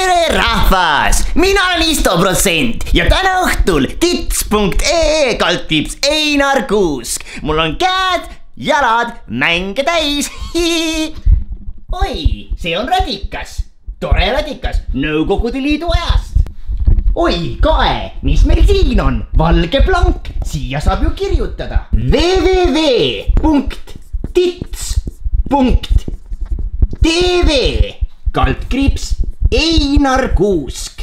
tere rahvas, mina olen Isto% ja täna õhtul tits.ee kaldkriips Einar Kuusk. Mul on käed, jalad mänge täis. Oi, see on radikas, tore radikas Nõukogude Liidu ajast. Oi, kae, mis meil siin on? Valge plank, siia saab ju kirjutada www.tits.tv kaldkriips Einar Kuusk.